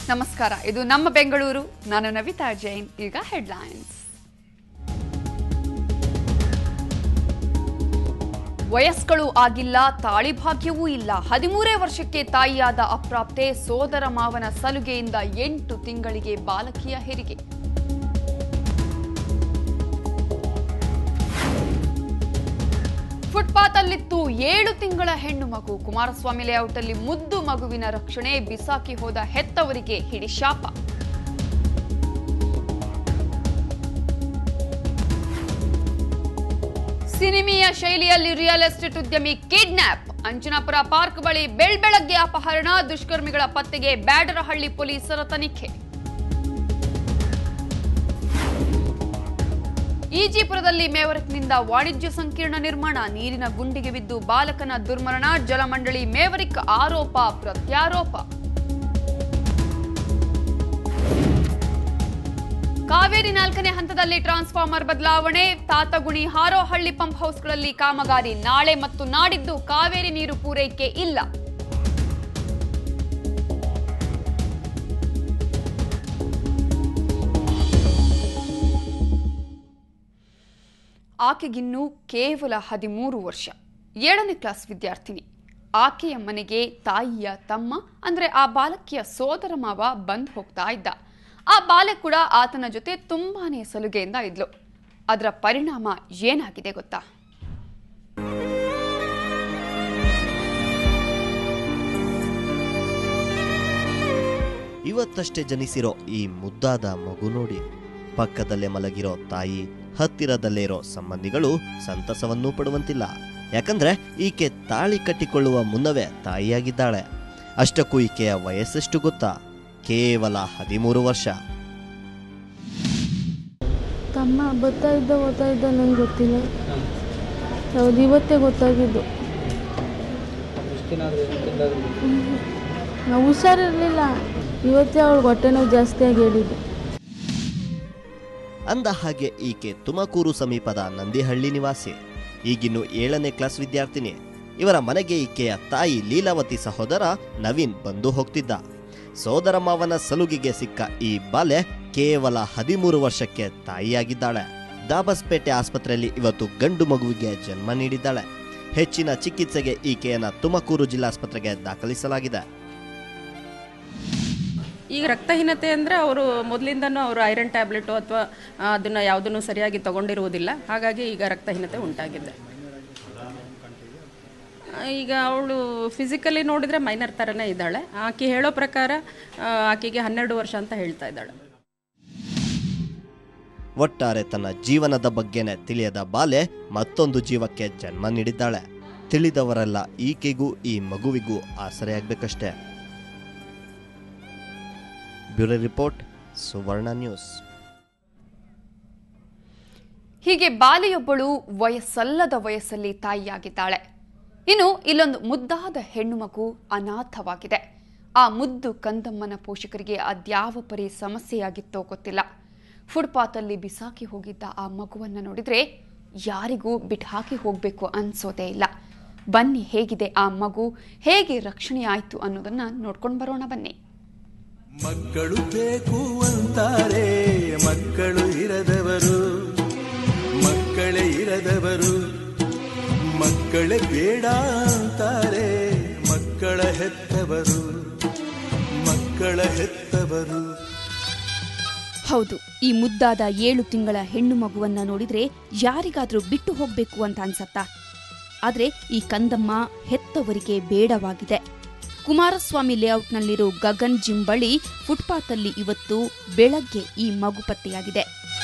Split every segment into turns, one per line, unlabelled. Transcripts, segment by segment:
ನಮಸ್ಕಾರ, ಇದು ನಮ್ಮ ಬೆಂಗಳೂರು. ನಾನು ನವಿತಾ ಜೈನ್. ಈಗ ಹೆಡ್ಲೈನ್ಸ್. ವಯಸ್ಕಳು ಆಗಿಲ್ಲ, ತಾಳಿ ಭಾಗ್ಯವೂ ಇಲ್ಲ. 13 ವರ್ಷಕ್ಕೆ ತಾಯಿಯಾದ ಅಪ್ರಾಪ್ತೆ, ಸೋದರ ಮಾವನ ಸಲುಗೆಯಿಂದ 8 ತಿಂಗಳಿಗೆ ಬಾಲಕಿಯ ಹೆರಿಗೆ. ಫುಟ್ಪಾತ್ ಅಲ್ಲಿತ್ತು 7 ತಿಂಗಳ ಹೆಣ್ಣು ಮಗು. ಕುಮಾರಸ್ವಾಮಿ ಲೇಔಟ್ ಅಲ್ಲಿ ಮುದ್ದು ಮಗುವಿನ ರಕ್ಷಣೆ, ಬಿಸಾಕಿ ಹೋದ ಹೆತ್ತವರಿಗೆ ಹಿಡಿಶಾಪ. ಸಿನಿಮೀಯ ಶೈಲಿಯಲ್ಲಿ ರಿಯಲ್ ಎಸ್ಟೇಟ್ ಉದ್ಯಮಿ ಕಿಡ್ನಾಪ್. ಅಂಜನಾಪುರ ಪಾರ್ಕ್ ಬಳಿ ಬೆಳ್ಬೆಳಗ್ಗೆ ಅಪಹರಣ, ದುಷ್ಕರ್ಮಿಗಳ ಪತ್ತೆಗೆ ಬ್ಯಾಡರಹಳ್ಳಿ ಪೊಲೀಸರ ತನಿಖೆ. ಈಜಿಪುರದಲ್ಲಿ ಮೇವರಿಕ್ನಿಂದ ವಾಣಿಜ್ಯ ಸಂಕೀರ್ಣ ನಿರ್ಮಾಣ, ನೀರಿನ ಗುಂಡಿಗೆ ಬಿದ್ದು ಬಾಲಕನ ದುರ್ಮರಣ, ಜಲಮಂಡಳಿ ಮೇವರಿಕ್ ಆರೋಪ ಪ್ರತ್ಯಾರೋಪ. ಕಾವೇರಿ 4ನೇ ಹಂತದಲ್ಲಿ ಟ್ರಾನ್ಸ್ಫಾರ್ಮರ್ ಬದಲಾವಣೆ, ತಾತಗುಣಿ ಹಾರೋಹಳ್ಳಿ ಪಂಪ್ ಹೌಸ್ಗಳಲ್ಲಿ ಕಾಮಗಾರಿ. ನಾಳೆ ಮತ್ತು ನಾಡಿದ್ದು ಕಾವೇರಿ ನೀರು ಪೂರೈಕೆ ಇಲ್ಲ. ಆಕೆಗಿನ್ನೂ ಕೇವಲ 13 ವರ್ಷ, 7ನೇ ಕ್ಲಾಸ್ ವಿದ್ಯಾರ್ಥಿನಿ. ಆಕೆಯ ಮನೆಗೆ ತಾಯಿಯ ತಮ್ಮ ಅಂದ್ರೆ ಆ ಬಾಲಕಿಯ ಸೋದರ ಮಾವ ಬಂದು ಹೋಗ್ತಾ ಇದ್ದ. ಆ ಬಾಲೆ ಕೂಡ ಆತನ ಜೊತೆ ತುಂಬಾನೇ ಸಲುಗೆಯಿಂದ ಇದ್ಲು. ಅದರ ಪರಿಣಾಮ ಏನಾಗಿದೆ ಗೊತ್ತಾ?
ಇವತ್ತಷ್ಟೇ ಜನಿಸಿರೋ ಈ ಮುದ್ದಾದ ಮಗು ನೋಡಿ, ಪಕ್ಕದಲ್ಲೇ ಮಲಗಿರೋ ತಾಯಿ, ಹತ್ತಿರದಲ್ಲೇ ಇರೋ ಸಂಬಂಧಿಗಳು ಸಂತಸವನ್ನೂ ಪಡುವಂತಿಲ್ಲ. ಯಾಕಂದ್ರೆ ಈಕೆ ತಾಳಿ ಕಟ್ಟಿಕೊಳ್ಳುವ ಮುನ್ನವೇ ತಾಯಿಯಾಗಿದ್ದಾಳೆ. ಅಷ್ಟಕ್ಕೂ ಈಕೆಯ ವಯಸ್ಸೆಷ್ಟು ಗೊತ್ತಾ? ಕೇವಲ 13 ವರ್ಷ.
ತಮ್ಮ ಓದ್ತಾ ಇದ್ದ ನಂಗೆ ಗೊತ್ತಿಲ್ಲ. ಹೌದು, ಇವತ್ತೇ ಗೊತ್ತಾಗಿದ್ದು. ನಾವು ಹುಷಾರಿರಲಿಲ್ಲ, ಇವತ್ತೇ ಅವಳಿಗೆ ಹೊಟ್ಟೆ ನೋವು ಜಾಸ್ತಿಯಾಗಿ ಹೇಳಿದ್ದು.
ಅಂದ ಹಾಗೆ ಈಕೆ ತುಮಕೂರು ಸಮೀಪದ ನಂದಿಹಳ್ಳಿ ನಿವಾಸಿ, ಈಗಿನ್ನು 7ನೇ ಕ್ಲಾಸ್ ವಿದ್ಯಾರ್ಥಿನಿ. ಇವರ ಮನೆಗೆ ಈಕೆಯ ತಾಯಿ ಲೀಲಾವತಿ ಸಹೋದರ ನವೀನ್ ಬಂದು ಹೋಗ್ತಿದ್ದ. ಸೋದರ ಮಾವನ ಸಲುಗಿಗೆ ಸಿಕ್ಕ ಈ ಬಾಲೆ ಕೇವಲ 13 ವರ್ಷಕ್ಕೆ ತಾಯಿಯಾಗಿದ್ದಾಳೆ. ದಾಬಸ್ಪೇಟೆ ಆಸ್ಪತ್ರೆಯಲ್ಲಿ ಇವತ್ತು ಗಂಡು ಮಗುವಿಗೆ ಜನ್ಮ ನೀಡಿದ್ದಾಳೆ. ಹೆಚ್ಚಿನ ಚಿಕಿತ್ಸೆಗೆ ಈಕೆಯನ್ನ ತುಮಕೂರು ಜಿಲ್ಲಾಸ್ಪತ್ರೆಗೆ ದಾಖಲಿಸಲಾಗಿದೆ.
ಈಗ ರಕ್ತಹೀನತೆ ಅಂದರೆ ಅವರು ಮೊದಲಿಂದನೂ ಅವರು ಐರನ್ ಟ್ಯಾಬ್ಲೆಟು ಅಥವಾ ಅದನ್ನು ಯಾವುದನ್ನು ಸರಿಯಾಗಿ ತಗೊಂಡಿರುವುದಿಲ್ಲ. ಹಾಗಾಗಿ ಈಗ ರಕ್ತಹೀನತೆ ಉಂಟಾಗಿದೆ. ಈಗ ಅವಳು ಫಿಸಿಕಲಿ ನೋಡಿದರೆ ಮೈನರ್ ಥರನೇ ಇದ್ದಾಳೆ. ಆಕೆ ಹೇಳೋ ಪ್ರಕಾರ ಆಕೆಗೆ 12 ವರ್ಷ ಅಂತ ಹೇಳ್ತಾ ಇದ್ದಾಳೆ.
ಒಟ್ಟಾರೆ ತನ್ನ ಜೀವನದ ಬಗ್ಗೆನೇ ತಿಳಿಯದ ಬಾಲೆ ಮತ್ತೊಂದು ಜೀವಕ್ಕೆ ಜನ್ಮ ನೀಡಿದ್ದಾಳೆ. ತಿಳಿದವರೆಲ್ಲ ಈಕೆಗೂ ಈ ಮಗುವಿಗೂ ಆಸರೆಯಾಗಬೇಕಷ್ಟೇ. Bureau report, Suvarna news.
ಹೀಗೆ ಬಾಲೆಯೊಬ್ಬಳು ವಯಸ್ಸಲ್ಲದ ವಯಸ್ಸಲ್ಲಿ ತಾಯಿಯಾಗಿದ್ದಾಳೆ. ಇನ್ನು ಇಲ್ಲೊಂದು ಮುದ್ದಾದ ಹೆಣ್ಣು ಮಗು ಅನಾಥವಾಗಿದೆ. ಆ ಮುದ್ದು ಕಂದಮ್ಮನ ಪೋಷಕರಿಗೆ ಅದ್ಯಾವ ಪರಿ ಸಮಸ್ಯೆಯಾಗಿತ್ತೋ ಗೊತ್ತಿಲ್ಲ. ಫುಟ್ಪಾತ್ ಅಲ್ಲಿ ಬಿಸಾಕಿ ಹೋಗಿದ್ದ ಆ ಮಗುವನ್ನು ನೋಡಿದ್ರೆ ಯಾರಿಗೂ ಬಿಟ್ಟು ಹಾಕಿ ಹೋಗಬೇಕು ಅನ್ಸೋದೇ ಇಲ್ಲ. ಬನ್ನಿ, ಹೇಗಿದೆ ಆ ಮಗು, ಹೇಗೆ ರಕ್ಷಣೆ ಆಯ್ತು ಅನ್ನೋದನ್ನ ನೋಡ್ಕೊಂಡು ಬರೋಣ ಬನ್ನಿ.
ಮಕ್ಕಳು ಬೇಕು ಅಂತಾರೆ, ಮಕ್ಕಳು ಇರದವರು, ಮಕ್ಕಳೇ ಇರದವರು, ಮಕ್ಕಳೇ ಬೇಡ ಅಂತಾರೆ, ಮಕ್ಕಳ ಹೆತ್ತವರು, ಮಕ್ಕಳ ಹೆತ್ತವರು.
ಹೌದು, ಈ ಮುದ್ದಾದ 7 ತಿಂಗಳ ಹೆಣ್ಣು ಮಗುವನ್ನ ನೋಡಿದ್ರೆ ಯಾರಿಗಾದ್ರೂ ಬಿಟ್ಟು ಹೋಗ್ಬೇಕು ಅಂತ ಅನ್ಸತ್ತಾ? ಆದ್ರೆ ಈ ಕಂದಮ್ಮ ಹೆತ್ತವರಿಗೆ ಬೇಡವಾಗಿದೆ. ಕುಮಾರಸ್ವಾಮಿ ಲೇಔಟ್ನಲ್ಲಿರೋ ಗಗನ್ ಜಿಮ್ ಬಳಿ ಫುಟ್ಪಾತ್ ಅಲ್ಲಿ ಇವತ್ತು ಬೆಳಗ್ಗೆ ಈ ಮಗು ಪತ್ತೆಯಾಗಿದೆ.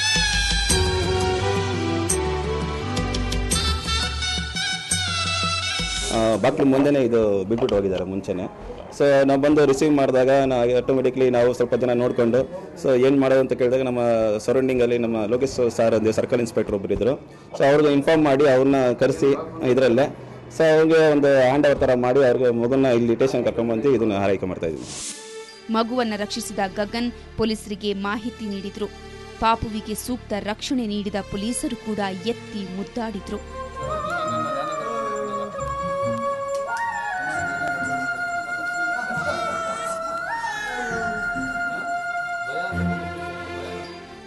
ಬಾಕ್ಲು ಮುಂದೆನೇ ಇದು ಬಿಟ್ಬಿಟ್ಟು ಹೋಗಿದ್ದಾರೆ ಮುಂಚೆನೆ. ಸೊ ನಾವು ಬಂದು ರಿಸೀವ್ ಮಾಡಿದಾಗ ಆಟೋಮೆಟಿಕ್ಲಿ ನಾವು ಸ್ವಲ್ಪ ಜನ ನೋಡಿಕೊಂಡು ಸೊ ಏನು ಮಾಡೋದು ಅಂತ ಕೇಳಿದಾಗ ನಮ್ಮ ಸರೌಂಡಿಂಗಲ್ಲಿ ನಮ್ಮ ಲೋಕೇಶ್ ಸರ್ ಒಂದು ಸರ್ಕಲ್ ಇನ್ಸ್ಪೆಕ್ಟರ್ ಒಬ್ಬರು ಇದ್ದರು. ಸೊ ಅವ್ರಿಗೆ ಇನ್ಫಾರ್ಮ್ ಮಾಡಿ ಅವ್ರನ್ನ ಕರೆಸಿ ಇದರಲ್ಲೇ ಸೊ ಅವ್ರಿಗೆ ಒಂದು ಹ್ಯಾಂಡ್ ಓವರ್ ಥರ ಮಾಡಿ ಅವ್ರಿಗೆ ಮಗುನ ಇಲ್ಲಿ ಸ್ಟೇಷನ್ ಕರ್ಕೊಂಡ್ಬಂದು ಇದನ್ನು ಆರೈಕೆ ಮಾಡ್ತಾ ಇದ್ದೀವಿ.
ಮಗುವನ್ನು ರಕ್ಷಿಸಿದ ಗಗನ್ ಪೊಲೀಸರಿಗೆ ಮಾಹಿತಿ ನೀಡಿದ್ರು. ಪಾಪುವಿಗೆ ಸೂಕ್ತ ರಕ್ಷಣೆ ನೀಡಿದ ಪೊಲೀಸರು ಕೂಡ ಎತ್ತಿ ಮುದ್ದಾಡಿದ್ರು.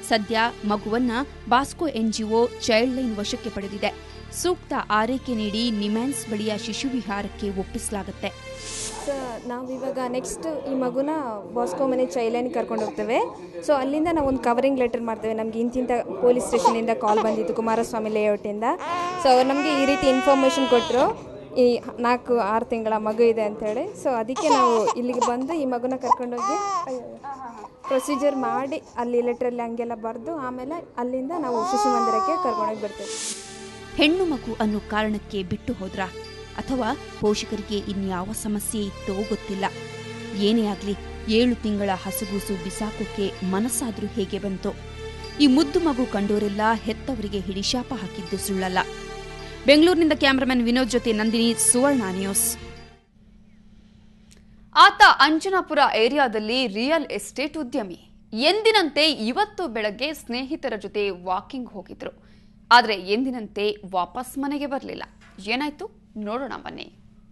ಸದ್ಯ ಮಗುವನ್ನ ಬಾಸ್ಕೋ ಎನ್ಜಿಒ ಚೈಲ್ಡ್ ಲೈನ್ ವಶಕ್ಕೆ ಪಡೆದಿದೆ. ಸೂಕ್ತ ಆರೈಕೆ ನೀಡಿ ನಿಮ್ಯಾನ್ಸ್ ಬಳಿಯ ಶಿಶುವಿಹಾರಕ್ಕೆ ಒಪ್ಪಿಸಲಾಗುತ್ತೆ.
ನಾವಿವಾಗ ನೆಕ್ಸ್ಟ್ ಈ ಮಗುನ ಬಾಸ್ಕೋ ಮನೆ ಚೈಲ್ಡ್ ಲೈನ್ ಕರ್ಕೊಂಡು ಹೋಗ್ತೇವೆ. ಸೊ ಅಲ್ಲಿಂದ ನಾವು ಒಂದು ಕವರಿಂಗ್ ಲೆಟರ್ ಮಾಡ್ತೇವೆ. ನಮಗೆ ಇಂತಿಂಥ ಪೊಲೀಸ್ ಸ್ಟೇಷನಿಂದ ಕಾಲ್ ಬಂದಿತ್ತು, ಕುಮಾರಸ್ವಾಮಿ ಲೇಔಟಿಂದ. ಸೊ ಅವ್ರು ನಮಗೆ ಈ ರೀತಿ ಇನ್ಫಾರ್ಮೇಷನ್ ಕೊಟ್ಟರು, ಈ 4-6 ತಿಂಗಳ ಮಗು ಇದೆ ಅಂಥೇಳಿ. ಸೊ ಅದಕ್ಕೆ ನಾವು ಇಲ್ಲಿಗೆ ಬಂದು ಈ ಮಗುನ ಕರ್ಕೊಂಡೋಗಿ ಪ್ರೊಸೀಜರ್ ಮಾಡಿ ಅಲ್ಲಿ ಲೆಟ್ರಲ್ಲಿ ಹಂಗೆಲ್ಲ ಬರೆದು ಆಮೇಲೆ ಅಲ್ಲಿಂದ ನಾವು ಶಿಶು ಮಂದಿರಕ್ಕೆ ಕರ್ಕೊಂಡೋಗಿ ಬರ್ತೇವೆ.
ಹೆಣ್ಣು ಮಗು ಅನ್ನೋ ಕಾರಣಕ್ಕೆ ಬಿಟ್ಟು ಹೋದ್ರ ಅಥವಾ ಪೋಷಕರಿಗೆ ಇನ್ಯಾವ ಸಮಸ್ಯೆ ಇತ್ತೋ ಗೊತ್ತಿಲ್ಲ. ಏನೇ ಆಗ್ಲಿ 7 ತಿಂಗಳ ಹಸುಗೂಸು ಬಿಸಾಕೋಕೆ ಮನಸ್ಸಾದ್ರೂ ಹೇಗೆ ಬಂತು? ಈ ಮುದ್ದು ಮಗು ಕಂಡೋರೆಲ್ಲ ಹೆತ್ತವರಿಗೆ ಹಿಡಿಶಾಪ ಹಾಕಿದ್ದು ಸುಳ್ಳಲ್ಲ. ಬೆಂಗಳೂರಿನಿಂದ ಕ್ಯಾಮರಾಮನ್ ವಿನೋದ್ ಜೊತೆ ನಂದಿನಿ, ಸುವರ್ಣ ನ್ಯೂಸ್.
ಆತ ಅಂಜನಾಪುರ ಏರಿಯಾದಲ್ಲಿ ರಿಯಲ್ ಎಸ್ಟೇಟ್ ಉದ್ಯಮಿ. ಎಂದಿನಂತೆ ಇವತ್ತು ಬೆಳಗ್ಗೆ ಸ್ನೇಹಿತರ ಜೊತೆ ವಾಕಿಂಗ್ ಹೋಗಿದ್ರು. ಆದರೆ ಎಂದಿನಂತೆ ವಾಪಸ್ ಮನೆಗೆ ಬರಲಿಲ್ಲ. ಏನಾಯ್ತು ನೋಡೋಣ ಬನ್ನಿ.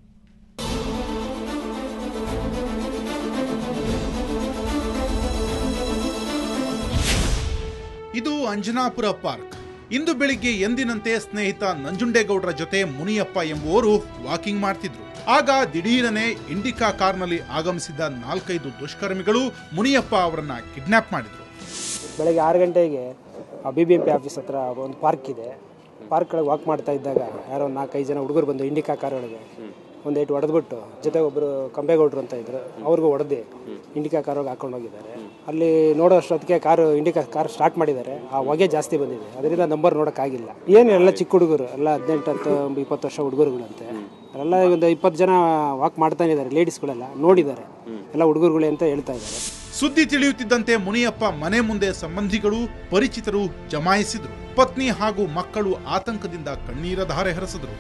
ಇದು ಅಂಜನಾಪುರ ಪಾರ್ಕ್. ಇಂದು ಬೆಳಿಗ್ಗೆ ಎಂದಿನಂತೆ ಸ್ನೇಹಿತ ನಂಜುಂಡೇಗೌಡರ ಜೊತೆ ಮುನಿಯಪ್ಪ ಎಂಬುವರು ವಾಕಿಂಗ್ ಮಾಡ್ತಿದ್ರು. ಆಗ ದಿಢೀರನೆ ಇಂಡಿಕಾ ಕಾರ್ನಲ್ಲಿ ಆಗಮಿಸಿದ್ದ 4-5 ದುಷ್ಕರ್ಮಿಗಳು ಮುನಿಯಪ್ಪ ಅವರನ್ನ ಕಿಡ್ನಾಪ್ ಮಾಡಿದ್ರು.
ಬೆಳಗ್ಗೆ 6 ಗಂಟೆಗೆ BBMP ಆಫೀಸ್ ಹತ್ರ ಒಂದು ಪಾರ್ಕ್ ಇದೆ. ಪಾರ್ಕ್ ಒಳಗೆ ವಾಕ್ ಮಾಡ್ತಾ ಇದ್ದಾಗ ಯಾರೋ 4-5 ಜನ ಹುಡುಗರು ಬಂದು ಇಂಡಿಕಾ ಕಾರ್ ಒಳಗೆ ಒಂದು 8 ಹೊಡೆದ್ಬಿಟ್ಟು, ಜೊತೆ ಒಬ್ಬರು ಕಂಬೇಗೌಡರು ಅಂತ ಇದ್ರು, ಅವ್ರಿಗೂ ಹೊಡೆದು ಇಂಡಿಕಾ ಕಾರ್ ಒಳಗೆ ಹಾಕೊಂಡು ಹೋಗಿದ್ದಾರೆ. ಅಲ್ಲಿ ನೋಡೋ ಅಷ್ಟೊತ್ತಿಗೆ ಇಂಡಿಕಾ ಕಾರ್ ಸ್ಟಾರ್ಟ್ ಮಾಡಿದ್ದಾರೆ. ಆ ಹೊಗೆ ಜಾಸ್ತಿ ಬಂದಿದೆ, ಅದರಿಂದ ನಂಬರ್ ನೋಡೋಕ್ಕಾಗಿಲ್ಲ. ಏನು ಎಲ್ಲ ಚಿಕ್ಕ ಹುಡುಗರು ಎಲ್ಲ 18-20 ವರ್ಷ ಹುಡುಗರುಗಳಂತೆ. ಅಲ್ಲೆಲ್ಲ ಒಂದು 20 ಜನ ವಾಕ್ ಮಾಡ್ತಾನೆ ಇದ್ದಾರೆ. ಲೇಡೀಸ್ಗಳೆಲ್ಲ ನೋಡಿದ್ದಾರೆ, ಎಲ್ಲ ಹುಡುಗರುಗಳೇ ಅಂತ ಹೇಳ್ತಾ ಇದ್ದಾರೆ.
ಸುದ್ದಿ ತಿಳಿಯುತ್ತಿದ್ದಂತೆ ಮುನಿಯಪ್ಪ ಮನೆ ಮುಂದೆ ಸಂಬಂಧಿಗಳು, ಪರಿಚಿತರು ಜಮಾಯಿಸಿದ್ರು. ಪತ್ನಿ ಹಾಗೂ ಮಕ್ಕಳು ಆತಂಕದಿಂದ ಕಣ್ಣೀರ ಧಾರೆ ಹರಿಸಿದ್ರು.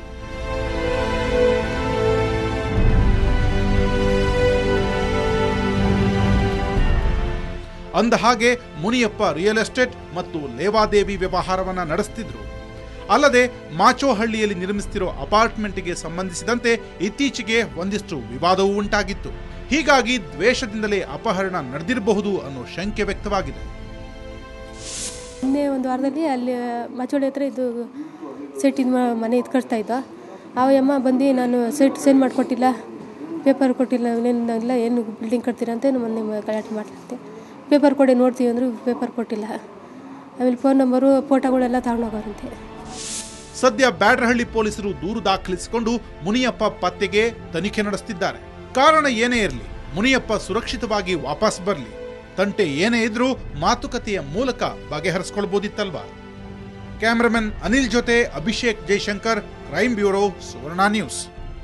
ಅಂದಹಾಗೆ ಮುನಿಯಪ್ಪ ರಿಯಲ್ ಎಸ್ಟೇಟ್ ಮತ್ತು ಲೇವಾದೇವಿ ವ್ಯವಹಾರವನ್ನ ನಡೆಸುತ್ತಿದ್ರು. ಅಲ್ಲದೆ ಮಾಚೋಹಳ್ಳಿಯಲ್ಲಿ ನಿರ್ಮಿಸುತ್ತಿರೋ ಅಪಾರ್ಟ್ಮೆಂಟ್ಗೆ ಸಂಬಂಧಿಸಿದಂತೆ ಇತ್ತೀಚೆಗೆ ಒಂದಿಷ್ಟು ವಿವಾದವೂ ಉಂಟಾಗಿತ್ತು. ಹೀಗಾಗಿ ದ್ವೇಷದಿಂದಲೇ ಅಪಹರಣ ನಡೆದಿರಬಹುದು ಅನ್ನೋ ಶಂಕೆ ವ್ಯಕ್ತವಾಗಿದೆ.
ನಿನ್ನೆ ಒಂದು ವಾರದಲ್ಲಿ ಅಲ್ಲಿ ಮಾಚೋಳಿ ಹತ್ರ ಇದು ಸೆಟ್ಟಿನ ಮನೆ ಕಟ್ತಾ ಇದ್ದ. ಅಮ್ಮ ಬಂದು ನಾನು ಸೆಂಡ್ ಮಾಡಿಕೊಟ್ಟಿಲ್ಲ, ಪೇಪರ್ ಕೊಟ್ಟಿಲ್ಲ, ಇಲ್ಲ ಏನು ಬಿಲ್ಡಿಂಗ್ ಕಟ್ತೀರ ಅಂತ ಮೊನ್ನೆ ಗಲಾಟೆ ಮಾಡ್ತಿದ್ದೆ. ಪೇಪರ್ ಕೊಡಿ ನೋಡ್ತೀವಿ ಅಂದರು, ಪೇಪರ್ ಕೊಟ್ಟಿಲ್ಲ. ಆಮೇಲೆ ಫೋನ್ ನಂಬರು ಫೋಟೋಗಳೆಲ್ಲ ತಗೊಂಡೋಗೋರಂತೆ.
ಸದ್ಯ ಬ್ಯಾಡ್ರಹಳ್ಳಿ ಪೊಲೀಸರು ದೂರು ದಾಖಲಿಸಿಕೊಂಡು ಮುನಿಯಪ್ಪ ಪತ್ತೆಗೆ ತನಿಖೆ ನಡೆಸುತ್ತಿದ್ದಾರೆ. ಕಾರಣ ಏನೇ ಇರಲಿ, ಮುನಿಯಪ್ಪ ಸುರಕ್ಷಿತವಾಗಿ ವಾಪಸ್ ಬರಲಿ. ತಂಟೆ ಏನೇ ಇದ್ರೂ ಮಾತುಕತೆಯ ಮೂಲಕ ಬಗೆಹರಿಸಿಕೊಳ್ಳಬಹುದಿತ್ತಲ್ವಾ? ಕ್ಯಾಮರಾಮನ್ ಅನಿಲ್ ಜೊತೆ Abhishek Jaishankar, crime bureau, Suvarna news.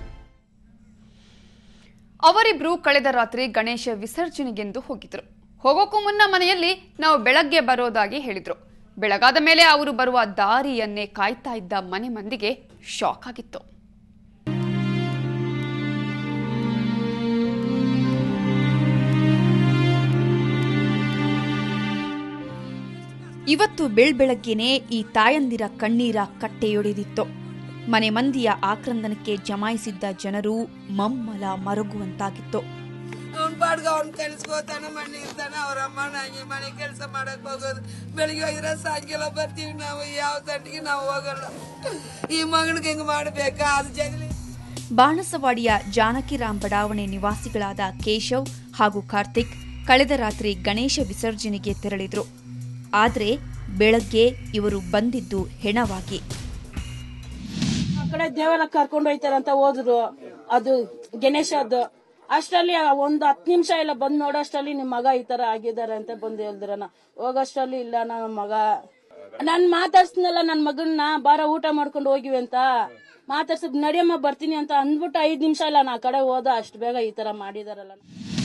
ಅವರಿಬ್ರು ಕಳೆದ ರಾತ್ರಿ ಗಣೇಶ ವಿಸರ್ಜನೆಗೆಂದು ಹೋಗಿದ್ರು. ಹೋಗೋಕ್ಕೂ ಮುನ್ನ ಮನೆಯಲ್ಲಿ ನಾವು ಬೆಳಗ್ಗೆ ಬರೋದಾಗಿ ಹೇಳಿದ್ರು. ಬೆಳಗಾದ ಮೇಲೆ ಅವರು ಬರುವ ದಾರಿಯನ್ನೇ ಕಾಯ್ತಾ ಇದ್ದ ಮನೆ ಮಂದಿಗೆ ಶಾಕ್ ಆಗಿತ್ತು.
ಇವತ್ತು ಬೆಳ್ಬೆಳಗ್ಗೆನೇ ಈ ತಾಯಂದಿರ ಕಣ್ಣೀರ ಕಟ್ಟೆಯೊಡೆದಿತ್ತು. ಮನೆ ಮಂದಿಯ ಆಕ್ರಂದನಕ್ಕೆ ಜಮಾಯಿಸಿದ್ದ ಜನರು ಮಮ್ಮಲ ಮರಗುವಂತಾಗಿತ್ತು.
ಅವ್ನ ಪಾಡ್ಗ ಅವ್ನ ಕಳಿಸ್ಕೋತಾನೆ, ಮಣ್ಣಿ ಇರ್ತಾನೆ, ಅವ್ರ ಅಮ್ಮ ನಂಗೆ ಮನೆ ಕೆಲಸ ಮಾಡಕ್ ಹೋಗೋದು. ಬೆಳಿಗ್ಗೆ ಹೋಗಿದ್ರೆ ಸಾಯಂಕಾಲ ಬರ್ತೀವಿ ನಾವು. ಯಾವ ತಂಟಿಗೆ ನಾವು ಹೋಗಲ್ಲ. ಈ ಮಗನಿಗೆ ಹೆಂಗ್ ಮಾಡ್ಬೇಕಾ ಅದು ಜಗಲಿ.
ಬಾಣಸವಾಡಿಯ ಜಾನಕಿರಾಮ್ ಬಡಾವಣೆ ನಿವಾಸಿಗಳಾದ ಕೇಶವ್ ಹಾಗೂ ಕಾರ್ತಿಕ್ ಕಳೆದ ರಾತ್ರಿ ಗಣೇಶ ವಿಸರ್ಜನೆಗೆ ತೆರಳಿದ್ರು. ಆದರೆ ಬೆಳಗ್ಗೆ ಇವರು ಬಂದಿದ್ದು ಹೆಣವಾಗಿ.
ಆ ಕಡೆ ದೇವರ ಕರ್ಕೊಂಡು ಹೋಯ್ತಾರಂತ ಹೋದ್ರು. ಅದು ಗಣೇಶದ್ದು. ಅಷ್ಟರಲ್ಲಿ ಒಂದು 10 ನಿಮಿಷ ಇಲ್ಲ ಬಂದ್ ನೋಡೋಷ್ಟರಲ್ಲಿ ನಿಮ್ ಮಗ ಈ ತರ ಆಗಿದ್ದಾರೆ ಅಂತ ಬಂದು ಹೇಳಿದ್ರನ. ಹೋಗೋಷ್ಟರಲ್ಲಿ ಇಲ್ಲ ನನ್ನ ಮಗ, ನಾನ್ ಮಾತಾಡ್ಸ್ನಲ್ಲ ನನ್ ಮಗನ್ನ ಬಾರ ಊಟ ಮಾಡ್ಕೊಂಡು ಹೋಗಿವಿ ಅಂತ ಮಾತಾಡ್ಸದ್, ನಡಿಯಮ್ಮ ಬರ್ತೀನಿ ಅಂತ ಅಂದ್ಬಿಟ್ಟು 5 ನಿಮಿಷ ಇಲ್ಲ ನಾ ಕಡೆ ಹೋದ, ಅಷ್ಟು ಬೇಗ ಈ ತರ ಮಾಡಿದಾರಲ್ಲ.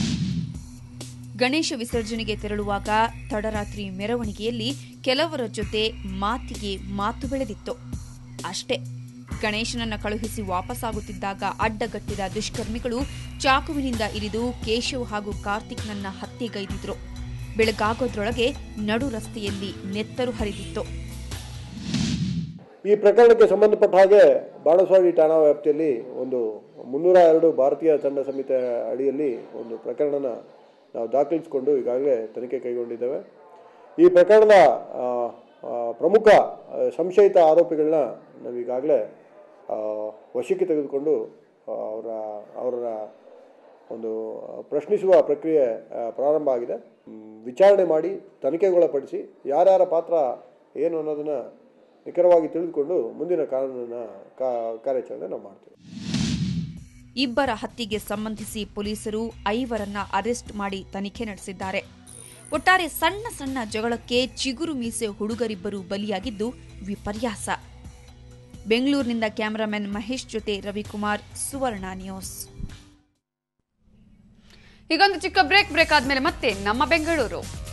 ಗಣೇಶ ವಿಸರ್ಜನೆಗೆ ತೆರಳುವಾಗ ತಡರಾತ್ರಿ ಮೆರವಣಿಗೆಯಲ್ಲಿ ಕೆಲವರ ಜೊತೆ ಮಾತಿಗೆ ಮಾತು ಬೆಳೆದಿತ್ತು. ಅಷ್ಟೇ, ಗಣೇಶನನ್ನ ಕಳುಹಿಸಿ ವಾಪಸ್ಸಾಗುತ್ತಿದ್ದಾಗ ಅಡ್ಡಗಟ್ಟಿದ ದುಷ್ಕರ್ಮಿಗಳು ಚಾಕುವಿನಿಂದ ಇರಿದು ಕೇಶವ್ ಹಾಗೂ ಕಾರ್ತಿಕ್ನನ್ನ ಹತ್ಯೆಗೈದಿದ್ರು. ಬೆಳಗಾಗೋದ್ರೊಳಗೆ ನಡು ರಸ್ತೆಯಲ್ಲಿ ನೆತ್ತರು ಹರಿದಿತ್ತು.
ಈ ಪ್ರಕರಣಕ್ಕೆ ಸಂಬಂಧಪಟ್ಟ ಹಾಗೆ ಬಾಣಸ್ವಾಡಿ ಠಾಣಾ ವ್ಯಾಪ್ತಿಯಲ್ಲಿ ಒಂದು 302 ಭಾರತೀಯ ದಂಡ ಸಂಹಿತೆ ಅಡಿಯಲ್ಲಿ ಒಂದು ಪ್ರಕರಣನ ನಾವು ದಾಖಲಿಸಿಕೊಂಡು ಈಗಾಗಲೇ ತನಿಖೆ ಕೈಗೊಂಡಿದ್ದೇವೆ. ಈ ಪ್ರಕರಣದ ಪ್ರಮುಖ ಸಂಶಯಿತ ಆರೋಪಿಗಳನ್ನ ನಾವೀಗಾಗಲೇ ವಶಕ್ಕೆ ತೆಗೆದುಕೊಂಡು ಅವರ ಒಂದು ಪ್ರಶ್ನಿಸುವ ಪ್ರಕ್ರಿಯೆ ಪ್ರಾರಂಭ ಆಗಿದೆ. ವಿಚಾರಣೆ ಮಾಡಿ ತನಿಖೆಗೊಳಪಡಿಸಿ ಯಾರ್ಯಾರ ಪಾತ್ರ ಏನು ಅನ್ನೋದನ್ನು ನಿಖರವಾಗಿ ತಿಳಿದುಕೊಂಡು ಮುಂದಿನ ಕಾನೂನಿನ ಕಾರ್ಯಾಚರಣೆ ನಾವು ಮಾಡ್ತೇವೆ.
ಇಬ್ಬರ ಹತ್ಯೆಗೆ ಸಂಬಂಧಿಸಿ ಪೊಲೀಸರು 5 ಅರೆಸ್ಟ್ ಮಾಡಿ ತನಿಖೆ ನಡೆಸಿದ್ದಾರೆ. ಒಟ್ಟಾರೆ ಸಣ್ಣ ಸಣ್ಣ ಜಗಳಕ್ಕೆ ಚಿಗುರು ಮೀಸೆ ಹುಡುಗರಿಬ್ಬರು ಬಲಿಯಾಗಿದ್ದು ವಿಪರ್ಯಾಸ. ಬೆಂಗಳೂರಿನಿಂದ ಕ್ಯಾಮರಾಮನ್ ಮಹೇಶ್ ಜೊತೆ ರವಿಕುಮಾರ್, ಸುವರ್ಣ ನ್ಯೂಸ್.
ಈಗೊಂದು ಚಿಕ್ಕ ಬ್ರೇಕ್ ಆದ್ಮೇಲೆ ಮತ್ತೆ ನಮ್ಮ ಬೆಂಗಳೂರು.